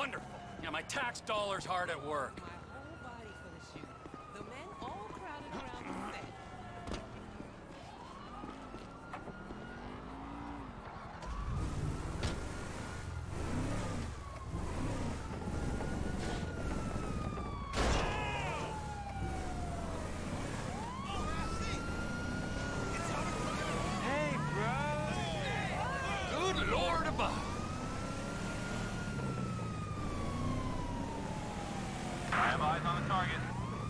Wonderful. Yeah, my tax dollars hard at work. My whole body for the shoot. The men all crowded around the set. Good Lord above. I have eyes on the target.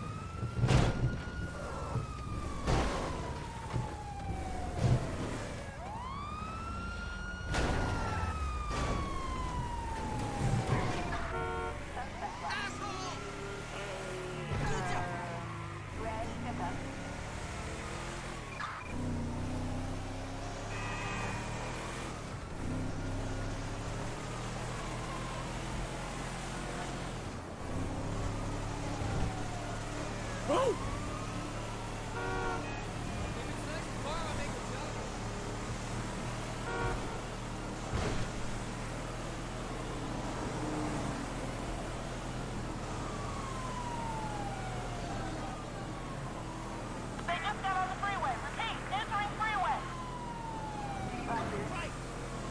They just got on the freeway. Repeat, entering freeway. Right.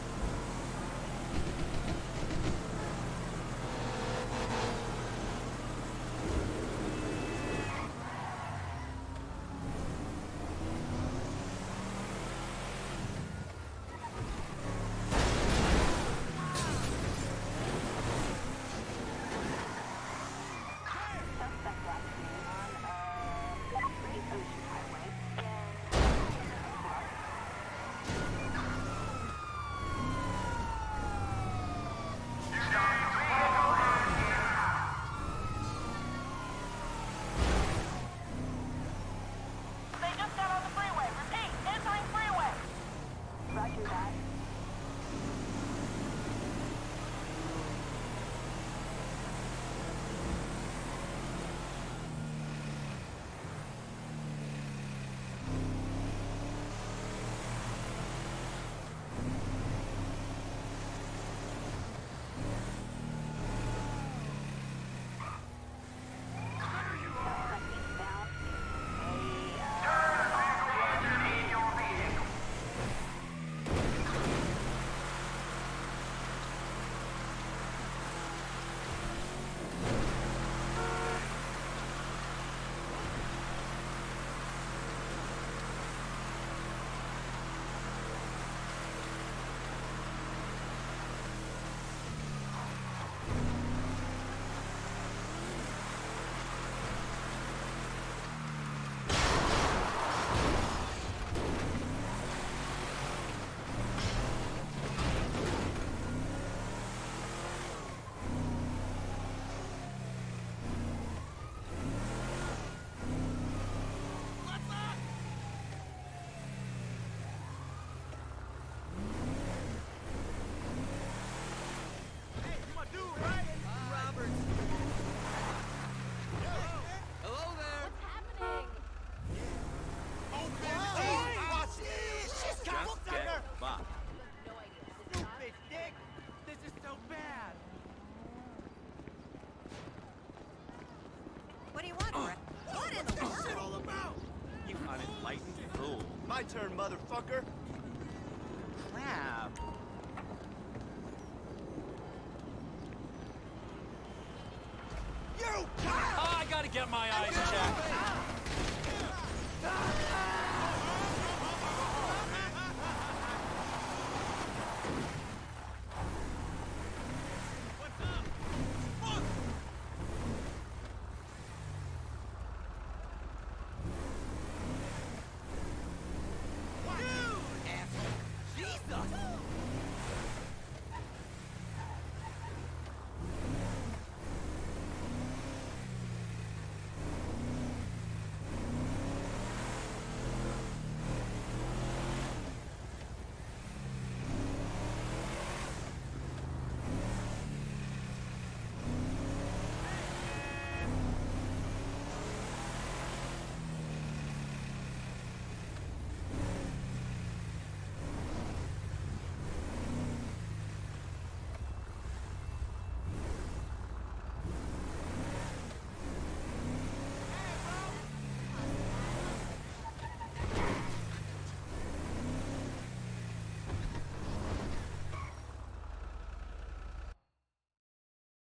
Suspect accident on Great Ocean Highway. They just got on the freeway. Repeat, entering freeway. Roger that. Hello there. Just get by. Stupid dick! This is so bad! What do you want, Brett? What in the What's this shit world? all about? You unenlightened fool. My turn, motherfucker! Crap. You! I gotta get my eyes checked.